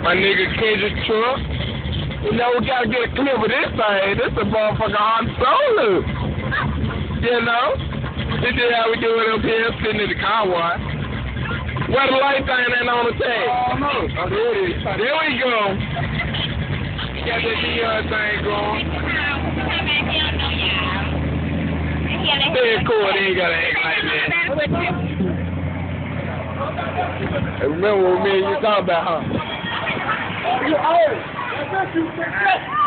My nigga Kendrick truck. You know, we gotta get a clip of this thing. This a motherfucker on solo. You know? This is how we do it up here, sitting in the car wash. Where the light thing ain't on the tag? Oh, no. Oh, there it is. There we go. Got that neon thing going. Very cool, they ain't gotta act like that. Hey, remember what me and you talking about, huh? You old.